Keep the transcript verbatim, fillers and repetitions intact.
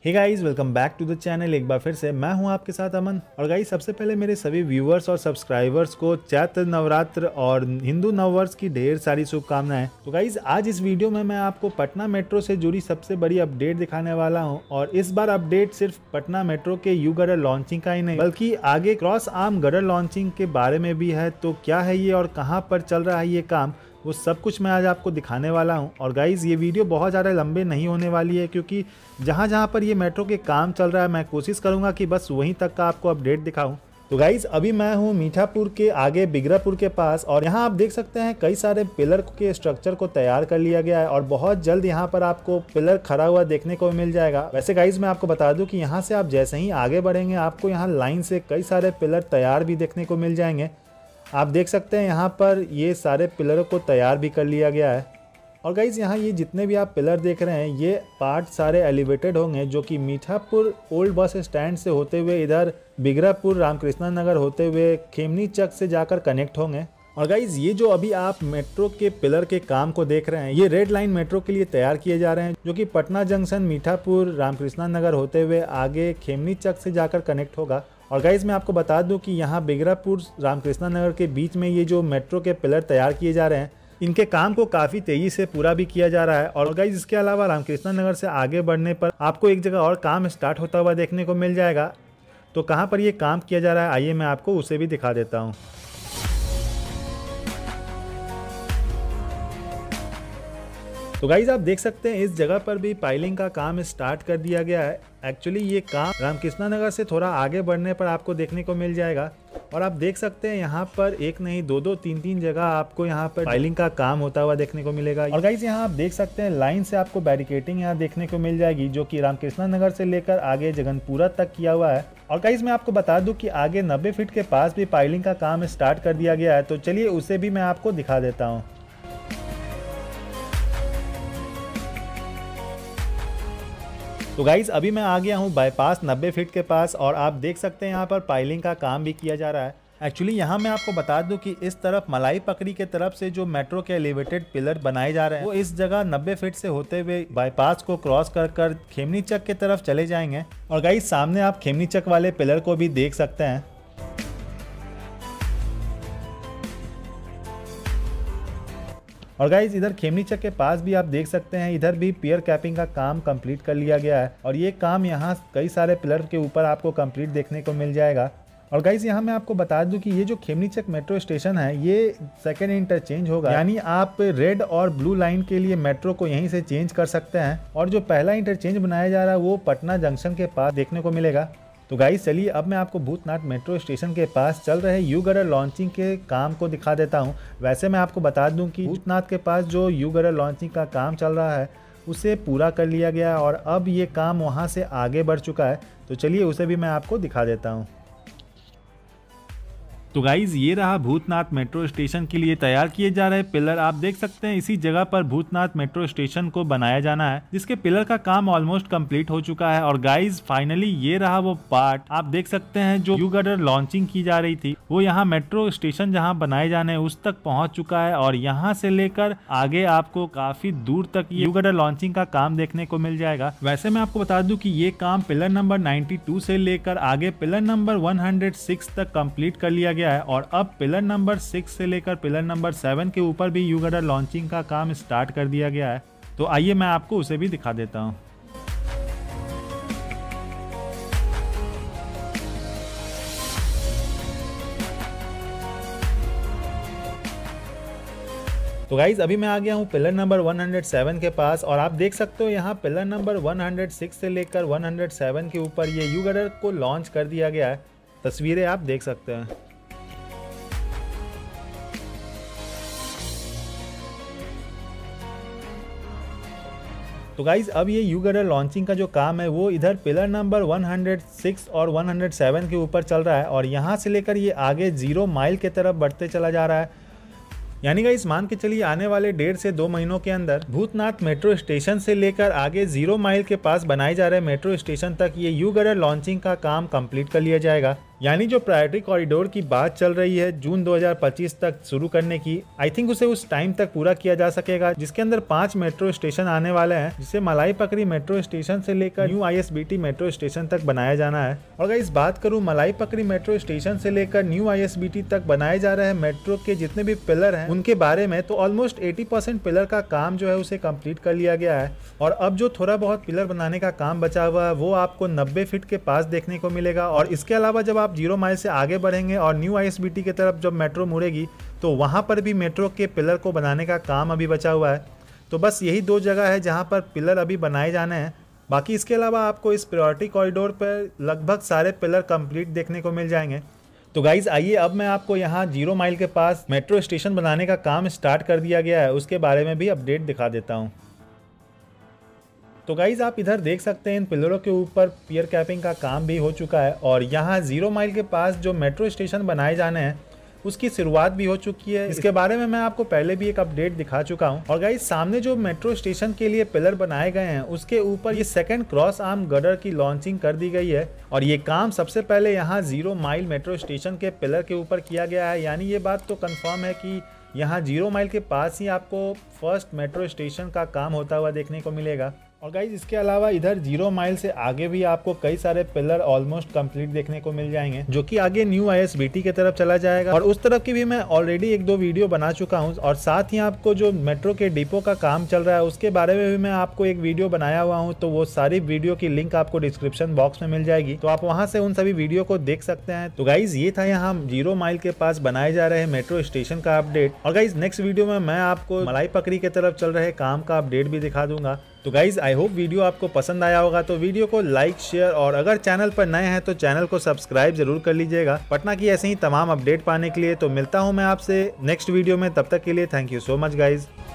Hey guys, welcome back to the channel. एक बार फिर से मैं हूं आपके साथ अमन। और गाइस, सबसे पहले मेरे सभी व्यूअर्स और सब्सक्राइबर्स को चैत्र नवरात्र और हिंदू नववर्ष की ढेर सारी शुभकामनाएं। तो गाइस, आज इस वीडियो में मैं आपको पटना मेट्रो से जुड़ी सबसे बड़ी अपडेट दिखाने वाला हूं। और इस बार अपडेट सिर्फ पटना मेट्रो के यू गडर लॉन्चिंग का ही नहीं, बल्कि आगे क्रॉस आर्म गडर लॉन्चिंग के बारे में भी है। तो क्या है ये और कहाँ पर चल रहा है ये काम, वो सब कुछ मैं आज आपको दिखाने वाला हूं। और गाइज़, ये वीडियो बहुत ज़्यादा लंबे नहीं होने वाली है, क्योंकि जहां जहां पर ये मेट्रो के काम चल रहा है मैं कोशिश करूंगा कि बस वहीं तक का आपको अपडेट दिखाऊं। तो गाइज़, अभी मैं हूं मीठापुर के आगे बिगरापुर के पास, और यहां आप देख सकते हैं कई सारे पिलर के स्ट्रक्चर को तैयार कर लिया गया है और बहुत जल्द यहां पर आपको पिलर खड़ा हुआ देखने को मिल जाएगा। वैसे गाइज़, मैं आपको बता दूं कि यहां से आप जैसे ही आगे बढ़ेंगे आपको यहाँ लाइन से कई सारे पिलर तैयार भी देखने को मिल जाएंगे। आप देख सकते हैं यहाँ पर ये सारे पिलरों को तैयार भी कर लिया गया है। और गाइज़, यहाँ ये जितने भी आप पिलर देख रहे हैं ये पार्ट सारे एलिवेटेड होंगे, जो कि मीठापुर ओल्ड बस स्टैंड से होते हुए इधर बिगरापुर रामकृष्ण नगर होते हुए खेमनी चक से जाकर कनेक्ट होंगे। और गाइज़, ये जो अभी आप मेट्रो के पिलर के काम को देख रहे हैं ये रेड लाइन मेट्रो के लिए तैयार किए जा रहे हैं, जो कि पटना जंक्शन मीठापुर रामकृष्ण नगर होते हुए आगे खेमनी चक से जाकर कनेक्ट होगा। और गाइज़, मैं आपको बता दूं कि यहाँ बिगरापुर रामकृष्ण नगर के बीच में ये जो मेट्रो के पिलर तैयार किए जा रहे हैं इनके काम को काफ़ी तेज़ी से पूरा भी किया जा रहा है। और गाइज़, इसके अलावा रामकृष्ण नगर से आगे बढ़ने पर आपको एक जगह और काम स्टार्ट होता हुआ देखने को मिल जाएगा। तो कहाँ पर ये काम किया जा रहा है आइए मैं आपको उसे भी दिखा देता हूँ। तो गाइज़, आप देख सकते हैं इस जगह पर भी पाइलिंग का काम स्टार्ट कर दिया गया है। एक्चुअली ये काम रामकृष्ण नगर से थोड़ा आगे बढ़ने पर आपको देखने को मिल जाएगा। और आप देख सकते हैं यहाँ पर एक नहीं दो दो तीन तीन जगह आपको यहाँ पर पाइलिंग का काम होता हुआ देखने को मिलेगा। और गाइज़, यहाँ आप देख सकते हैं लाइन से आपको बैरिकेटिंग यहाँ देखने को मिल जाएगी, जो कि रामकृष्ण नगर से लेकर आगे जगनपुरा तक किया हुआ है। और गाइज़, मैं आपको बता दूं कि आगे नब्बे फीट के पास भी पाइलिंग का काम स्टार्ट कर दिया गया है। तो चलिए उसे भी मैं आपको दिखा देता हूँ। तो गाइज़, अभी मैं आ गया हूँ बाईपास नब्बे फीट के पास, और आप देख सकते हैं यहाँ पर पाइलिंग का काम भी किया जा रहा है। एक्चुअली यहाँ मैं आपको बता दूं कि इस तरफ मलाई पकड़ी के तरफ से जो मेट्रो के एलिवेटेड पिलर बनाए जा रहे हैं वो इस जगह नब्बे फीट से होते हुए बाईपास को क्रॉस कर कर खेमनी चक के तरफ चले जाएंगे। और गाइज़, सामने आप खेमनी चक वाले पिलर को भी देख सकते हैं। और गाइज, इधर खेमनी चक के पास भी आप देख सकते हैं इधर भी पियर कैपिंग का काम कंप्लीट कर लिया गया है। और ये काम यहाँ कई सारे पिलर के ऊपर आपको कंप्लीट देखने को मिल जाएगा। और गाइज, यहाँ मैं आपको बता दूं कि ये जो खेमनी चक मेट्रो स्टेशन है ये सेकेंड इंटरचेंज होगा, यानी आप रेड और ब्लू लाइन के लिए मेट्रो को यहीं से चेंज कर सकते हैं। और जो पहला इंटरचेंज बनाया जा रहा है वो पटना जंक्शन के पास देखने को मिलेगा। तो गाइस, चलिए अब मैं आपको भूतनाथ मेट्रो स्टेशन के पास चल रहे यू गडर लॉन्चिंग के काम को दिखा देता हूं। वैसे मैं आपको बता दूं कि भूतनाथ के पास जो यू गडर लॉन्चिंग का काम चल रहा है उसे पूरा कर लिया गया है और अब ये काम वहां से आगे बढ़ चुका है। तो चलिए उसे भी मैं आपको दिखा देता हूँ। तो गाइज, ये रहा भूतनाथ मेट्रो स्टेशन के लिए तैयार किए जा रहे पिलर। आप देख सकते हैं इसी जगह पर भूतनाथ मेट्रो स्टेशन को बनाया जाना है, जिसके पिलर का काम ऑलमोस्ट कंप्लीट हो चुका है। और गाइज, फाइनली ये रहा वो पार्ट। आप देख सकते हैं जो यू गडर लॉन्चिंग की जा रही थी वो यहाँ मेट्रो स्टेशन जहाँ बनाए जाने उस तक पहुंच चुका है। और यहाँ से लेकर आगे आपको काफी दूर तक यू गडर लॉन्चिंग का काम देखने को मिल जाएगा। वैसे मैं आपको बता दूं कि ये काम पिलर नंबर बानवे से लेकर आगे पिलर नंबर एक सौ छह तक कंप्लीट कर लिया गया है। और अब पिलर नंबर सिक्स से लेकर पिलर नंबर सेवन के ऊपर भी यू गडर लॉन्चिंग का काम स्टार्ट कर दिया गया है। तो आइए मैं आपको उसे भी दिखा देता हूं। तो गाइज, अभी मैं आ गया हूँ पिलर नंबर एक सौ सात के पास, और आप देख सकते हो यहाँ पिलर नंबर एक सौ छह से लेकर एक सौ सात के ऊपर ये यू गडर को लॉन्च कर दिया गया है। तस्वीरें आप देख सकते हैं। तो गाइज, अब ये यू गडर लॉन्चिंग का जो काम है वो इधर पिलर नंबर एक सौ छह और एक सौ सात के ऊपर चल रहा है। और यहाँ से लेकर ये आगे जीरो माइल के तरफ बढ़ते चला जा रहा है। यानी गाइस, मान के चलिए आने वाले डेढ़ से दो महीनों के अंदर भूतनाथ मेट्रो स्टेशन से लेकर आगे जीरो माइल के पास बनाए जा रहे मेट्रो स्टेशन तक ये यू गडर लॉन्चिंग का काम कंप्लीट कर लिया जाएगा। यानी जो प्रायोरिटी कॉरिडोर की बात चल रही है जून दो हज़ार पच्चीस तक शुरू करने की, आई थिंक उसे उस टाइम तक पूरा किया जा सकेगा, जिसके अंदर पांच मेट्रो स्टेशन आने वाले हैं, जिसे मलाई पकड़ी मेट्रो स्टेशन से लेकर न्यू आईएसबीटी मेट्रो स्टेशन तक बनाया जाना है। और इस बात करूं मलाई पकड़ी मेट्रो स्टेशन से लेकर न्यू आईएसबीटी तक बनाए जा रहे हैं मेट्रो के जितने भी पिलर हैं उनके बारे में, तो ऑलमोस्ट अस्सी परसेंट पिलर का काम जो है उसे कंप्लीट कर लिया गया है। और अब जो थोड़ा बहुत पिलर बनाने का काम बचा हुआ है वो आपको नब्बे फीट के पास देखने को मिलेगा। और इसके अलावा जब आप जीरो माइल से आगे बढ़ेंगे और न्यू आईएसबीटी की तरफ जब मेट्रो मुड़ेगी तो वहां पर भी मेट्रो के पिलर को बनाने का काम अभी बचा हुआ है। तो बस यही दो जगह है जहां पर पिलर अभी बनाए जाने हैं। बाकी इसके अलावा आपको इस प्रायोरिटी कॉरिडोर पर लगभग सारे पिलर कंप्लीट देखने को मिल जाएंगे। तो गाइज आइए अब मैं आपको यहाँ जीरो माइल के पास मेट्रो स्टेशन बनाने का काम स्टार्ट कर दिया गया है उसके बारे में भी अपडेट दिखा देता हूँ। तो गाइज आप इधर देख सकते हैं इन पिलरों के ऊपर पियर कैपिंग का काम भी हो चुका है और यहाँ जीरो माइल के पास जो मेट्रो स्टेशन बनाए जाने हैं उसकी शुरुआत भी हो चुकी है। इसके बारे में मैं आपको पहले भी एक अपडेट दिखा चुका हूं। और गाइस सामने जो मेट्रो स्टेशन के लिए पिलर बनाए गए हैं उसके ऊपर ये सेकंड क्रॉस आर्म गर्डर की लॉन्चिंग कर दी गई है और ये काम सबसे पहले यहाँ जीरो माइल मेट्रो स्टेशन के पिलर के ऊपर किया गया है। यानी ये बात तो कंफर्म है कि यहाँ जीरो माइल के पास ही आपको फर्स्ट मेट्रो स्टेशन का काम होता हुआ देखने को मिलेगा। और गाइज इसके अलावा इधर जीरो माइल से आगे भी आपको कई सारे पिलर ऑलमोस्ट कंप्लीट देखने को मिल जाएंगे जो कि आगे न्यू आईएसबीटी की तरफ चला जाएगा। और उस तरफ की भी मैं ऑलरेडी एक दो वीडियो बना चुका हूं और साथ ही आपको जो मेट्रो के डिपो का काम चल रहा है उसके बारे में भी मैं आपको एक वीडियो बनाया हुआ हूँ। तो वो सारी वीडियो की लिंक आपको डिस्क्रिप्शन बॉक्स में मिल जाएगी, तो आप वहाँ से उन सभी वीडियो को देख सकते हैं। तो गाइज ये था यहाँ जीरो माइल के पास बनाए जा रहे मेट्रो स्टेशन का अपडेट। और गाइज नेक्स्ट वीडियो में मैं आपको मलाई पकड़ी की तरफ चल रहे काम का अपडेट भी दिखा दूंगा। तो गाइज आई होप वीडियो आपको पसंद आया होगा, तो वीडियो को लाइक शेयर और अगर चैनल पर नए हैं तो चैनल को सब्सक्राइब जरूर कर लीजिएगा पटना की ऐसे ही तमाम अपडेट पाने के लिए। तो मिलता हूं मैं आपसे नेक्स्ट वीडियो में, तब तक के लिए thank you so much guys.